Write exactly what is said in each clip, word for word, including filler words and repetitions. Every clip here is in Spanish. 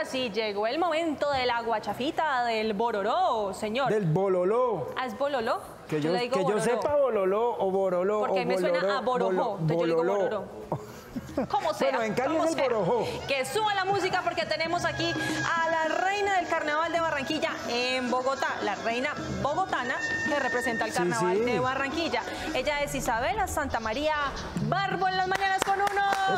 sí, llegó el momento de la guachafita, del bororó, señor. Del bololó. ¿Ah, es bololó? Que yo, que yo sepa bololó o boroló. Porque o me boloró, suena a borojó, entonces yo digo bororó. ¿Cómo sea? Bueno, en Cali es el sea. borojó. Que suba la música porque tenemos aquí a la reina del carnaval de Barranquilla en Bogotá, la reina bogotana que representa el carnaval sí, sí. de Barranquilla. Ella es Isabela Santa María Barbo en las mañanas con uno.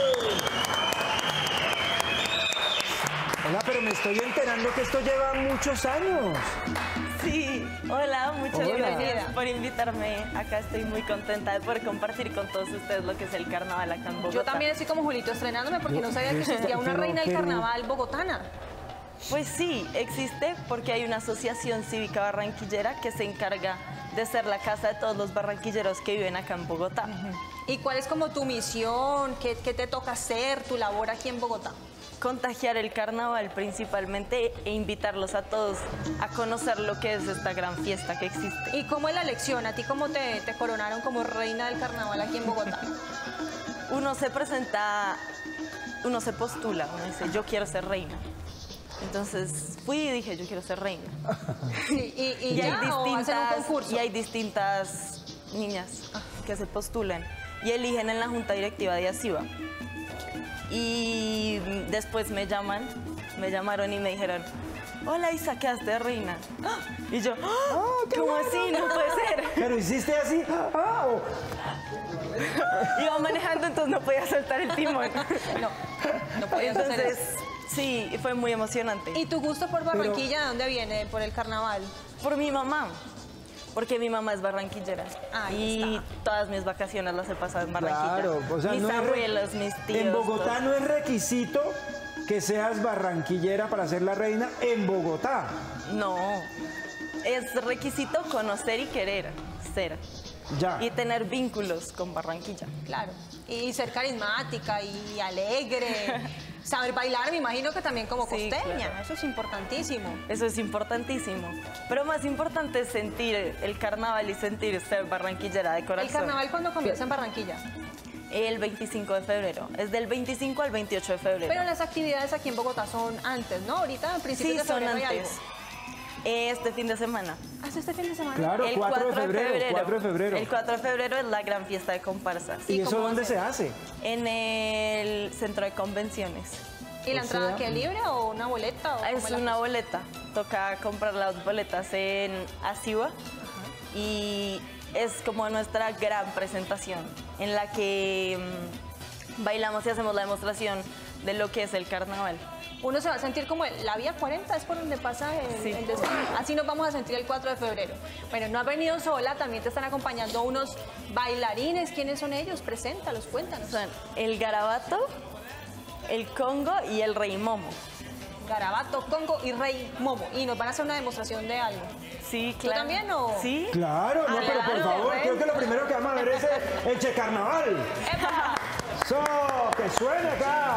Hola, pero me estoy enterando que esto lleva muchos años. Sí, hola, muchas hola. gracias por invitarme. Acá estoy muy contenta de poder compartir con todos ustedes lo que es el carnaval acá en Bogotá. Yo también estoy como Julito estrenándome porque no sabía que existía una reina del carnaval bogotana. Pues sí, existe porque hay una asociación cívica barranquillera que se encarga de ser la casa de todos los barranquilleros que viven acá en Bogotá. Uh-huh. ¿Y cuál es como tu misión? ¿Qué, qué te toca hacer, tu labor aquí en Bogotá? Contagiar el carnaval principalmente e invitarlos a todos a conocer lo que es esta gran fiesta que existe. ¿Y cómo es la elección? ¿A ti cómo te, te coronaron como reina del carnaval aquí en Bogotá? Uno se presenta, uno se postula, uno dice, yo quiero ser reina. Entonces fui y dije, yo quiero ser reina. Sí, ¿Y, y, y, ya, hay distintas, un concurso? y hay distintas niñas que se postulan y eligen en la junta directiva de ASIVA. Y después me llaman, me llamaron y me dijeron, hola Isa, quedaste de reina. Y yo, oh, ¿cómo así? No puede ser. ¿Pero hiciste así? Ah, oh. Iba manejando, entonces no podía soltar el timón. No, no podías entonces, hacer eso. Sí, fue muy emocionante. ¿Y tu gusto por Barranquilla de dónde viene? ¿Por el carnaval? Por mi mamá. Porque mi mamá es barranquillera. Ahí y está. todas mis vacaciones las he pasado en Barranquilla. Claro, o sea, mis no abuelos, es mis tíos. En Bogotá todos. no es requisito que seas barranquillera para ser la reina en Bogotá. No, es requisito conocer y querer ser. Ya. Y tener vínculos con Barranquilla. Claro. Y ser carismática y alegre. Saber bailar, me imagino que también como Sí, costeña. claro. Eso es importantísimo. Eso es importantísimo. Pero más importante es sentir el carnaval y sentir ser barranquillera de corazón. ¿El carnaval cuándo comienza en Barranquilla? El veinticinco de febrero. Es del veinticinco al veintiocho de febrero. Pero las actividades aquí en Bogotá son antes, ¿no? Ahorita, a principios Sí, de febrero son hay antes. algo. Este fin de semana. ¿Hasta este fin de semana? Claro, El cuatro de febrero, cuatro de febrero. El cuatro de febrero es la gran fiesta de comparsas. ¿Y, ¿Y eso cómo dónde hace? se hace? En el centro de convenciones. ¿Y la O entrada sea, qué, libre o una boleta? O Es cómo es la una cosa? boleta. Toca comprar las boletas en ASIVA. Y es como nuestra gran presentación en la que mmm, bailamos y hacemos la demostración de lo que es el carnaval. Uno se va a sentir como el- la vía cuarenta, es por donde pasa el, Sí. el desfile. Así nos vamos a sentir el cuatro de febrero. Bueno, no has venido sola, también te están acompañando unos bailarines. ¿Quiénes son ellos? Preséntalos, cuéntanos. Son el garabato, el congo y el rey momo. Garabato, Congo y Rey Momo. Y nos van a hacer una demostración de algo. Sí, ¿Tú claro. también o...? Sí. Claro, no, Ah, pero por claro, favor, ¿ves? creo que lo primero que vamos a ver es el, el Che Carnaval. ¡Epa! ¡Eso! ¡Que suene acá!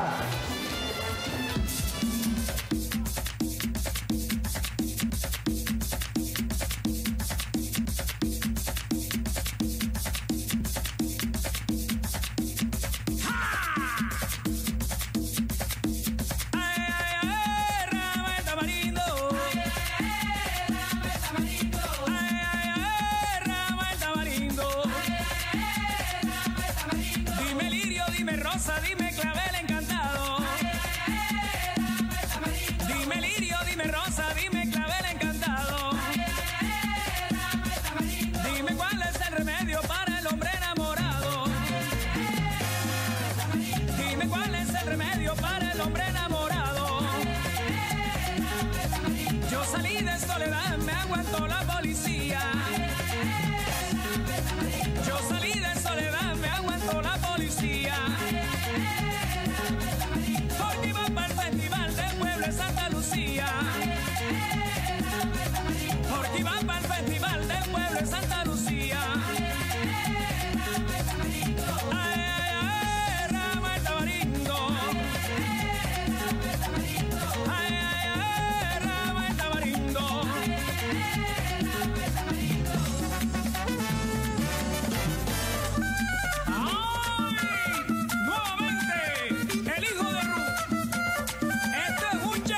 Dime lirio, dime rosa, dime clavel encantado. Dime lirio, dime rosa, dime clavel encantado. Dime cuál es el remedio para el hombre enamorado. Dime cuál es el remedio para el hombre enamorado. Yo salí de soledad, me aguantó la policía. Yo salí de soledad, me aguantó la policía. Porque iba para el festival del pueblo de Santa Lucía. Porque iba para el festival del pueblo de Santa Lucía. Ay, ay, ay, rama el tamarindo. Ay, ay, ay, rama el tamarindo. ¡Ay! Nuevamente, el hijo de Ru. Este es un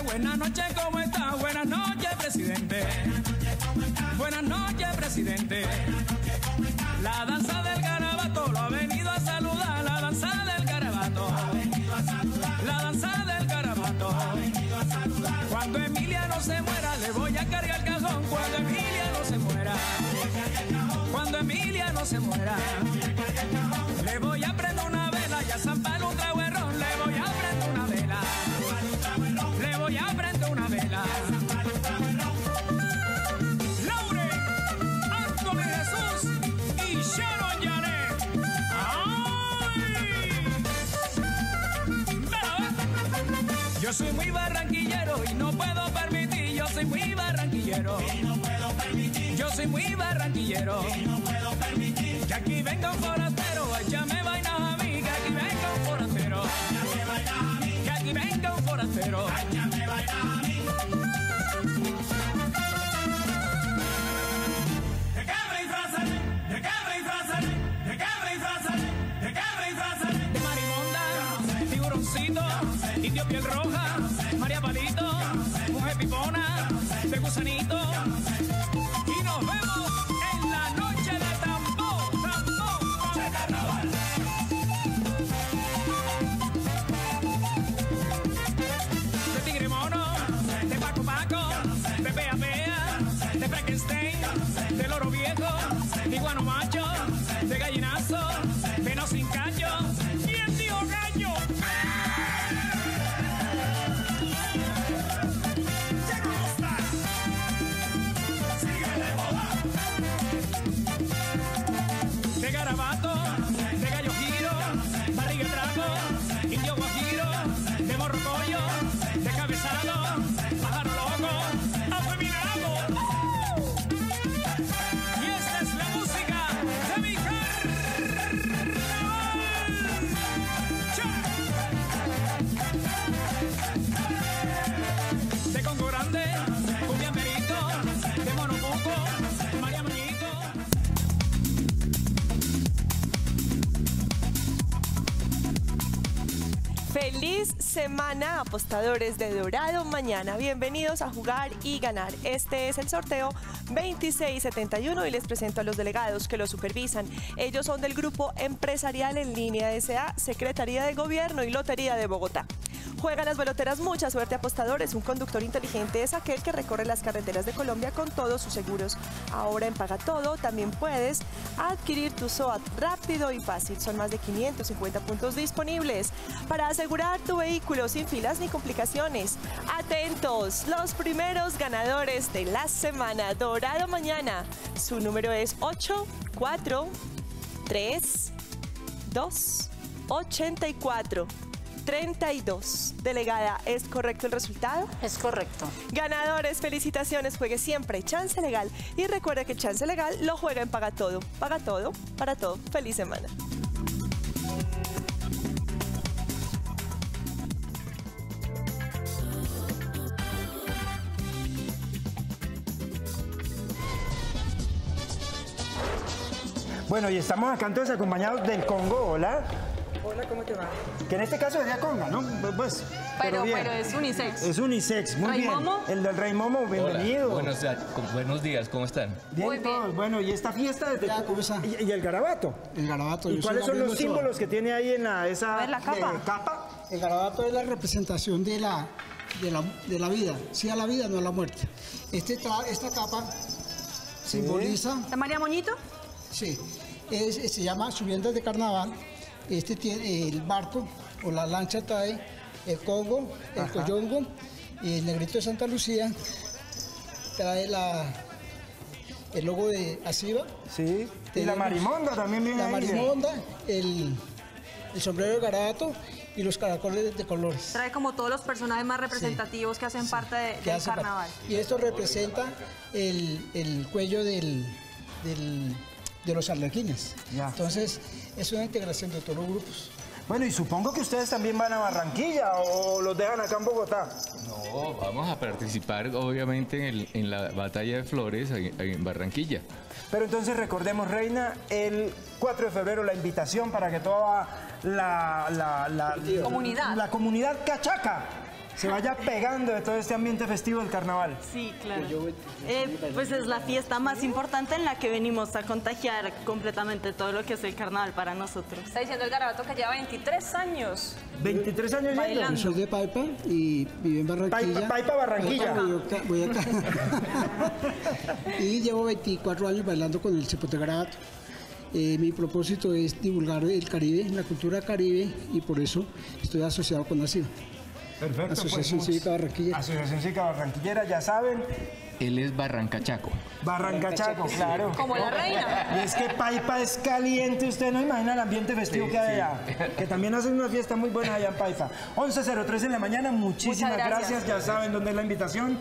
buenas noches, ¿cómo está? Buenas noches, presidente. Buenas noches, presidente. La danza del garabato lo ha venido a saludar. La danza del garabato. La danza del garabato. Cuando Emiliano se muera, le voy a cargar el cajón. Cuando Emiliano se muera. Cuando Emiliano se muera. Le voy a prender una vela y a zampar un trago de ron. Le voy a prender una vela. Le voy a prender una vela. Laure, Anthony Jesús y Sharon Janet. ¡Ay! Yo soy muy barranquillero y no puedo permitir. Yo soy muy barranquillero y no puedo permitir. Yo soy muy barranquillero y no puedo permitir. Que aquí venga un forastero, échame vainas a mí. Que aquí venga un forastero, échame vainas a mí. Que aquí venga un forastero, échame vainas a mí. De cabra y frase, de cabra y frase, de cabra y frase, de cabra y frase. De marimonda, tiburoncito, indio piel roja, María Palito, mujer pipona, de gusanito. Y nos vemos en la noche de tambor, tambor, de carnaval. De tigre mono, de Paco Paco, de Pea Pea, de Frankenstein, de loro viejo, de iguano macho, de gallinazo, de no sin cacho. ¿Quién dijo gallo? De garabato, de gallo giro, barriga de trago, indio guajiro, de morrocoyo, de cabezado, pájaro loco, afeminado. Y esta es la música de mi carnaval. De Congo Grande, cumbia merito, de monobuco, María Mañito. Feliz semana, apostadores de Dorado Mañana. Bienvenidos a Jugar y Ganar. Este es el sorteo veintiséis setenta y uno y les presento a los delegados que lo supervisan. Ellos son del Grupo Empresarial en Línea S A, Secretaría de Gobierno y Lotería de Bogotá. Juegan las baloteras. Mucha suerte, apostadores. Un conductor inteligente es aquel que recorre las carreteras de Colombia con todos sus seguros. Ahora en Paga Todo también puedes adquirir tu SOAT rápido y fácil. Son más de quinientos cincuenta puntos disponibles para asegurar tu vehículo sin filas ni complicaciones. Atentos, los primeros ganadores de la semana. Dorado Mañana. Su número es ocho cuatro tres dos ochenta y cuatro treinta y dos. Delegada, ¿es correcto el resultado? Es correcto. Ganadores, felicitaciones. Juegue siempre Chance Legal y recuerde que Chance Legal lo juega en Paga Todo. Paga Todo, para todo. Feliz semana. Bueno, y estamos acá entonces acompañados del Congo. Hola. Hola, ¿cómo te va? Que en este caso sería conga, ¿no? Pues, Pero, bien. pero es unisex. Es unisex, muy ¿Rey bien. Momo? El del Rey Momo, bienvenido. Hola, buenos, días, buenos días, ¿cómo están? Bien, Muy bien. todos. Bueno, y esta fiesta desde Ya, ¿cómo está? y, y el garabato. El garabato. ¿Y yo soy cuáles son Gabriel los Ochoa. símbolos que tiene ahí en la, esa A ver, la capa. eh, capa? El garabato es la representación de la, de la, de la vida. Sí a la vida, no a la muerte. Este, tra- esta capa simboliza, ¿De María Moñito? sí, es- se llama Subiendas de Carnaval. Este tiene el barco o la lancha trae el Congo, el Ajá. Coyongo y el negrito de Santa Lucía trae la, el logo de Asiva. Sí. Y la Tenemos marimonda también viene La ahí. marimonda, el, el sombrero de garabato y los caracoles de colores. Trae como todos los personajes más representativos que hacen parte de- que del hace parte. carnaval. Y esto representa el, el cuello del, del- de los arlequines. Ya. Entonces, es una integración de todos los grupos. Bueno, y supongo que ustedes también van a Barranquilla o los dejan acá en Bogotá. No, vamos a participar obviamente en, el- en la batalla de flores en, en Barranquilla. Pero entonces recordemos, Reina, el cuatro de febrero la invitación para que toda la, la, la- Comunidad. la comunidad cachaca se vaya pegando de todo este ambiente festivo del carnaval. Sí, claro. Eh, pues es la fiesta más importante en la que venimos a contagiar completamente todo lo que es el carnaval para nosotros. Está diciendo el garabato que lleva veintitrés años. veintitrés años yendo. Bailando. Yo soy de Paipa y vivo en Barranquilla. Paipa, Paipa, Barranquilla. Paipa, voy acá. Voy acá. Y llevo veinticuatro años bailando con el Cipote Garabato. Eh, mi propósito es divulgar el Caribe, la cultura caribe, y por eso estoy asociado con ASIVA. Perfecto. Asociación pues, Cívica Barranquilla. Asociación Cívica Barranquillera, ya saben. Él es Barrancachaco. Barrancachaco, claro. Como la reina. Y es que Paipa es caliente, usted no imagina el ambiente festivo Sí, que hay sí. allá. Que también hacen una fiesta muy buena allá en Paipa. once cero tres en la mañana, muchísimas Muchas gracias. gracias. Ya saben dónde es la invitación.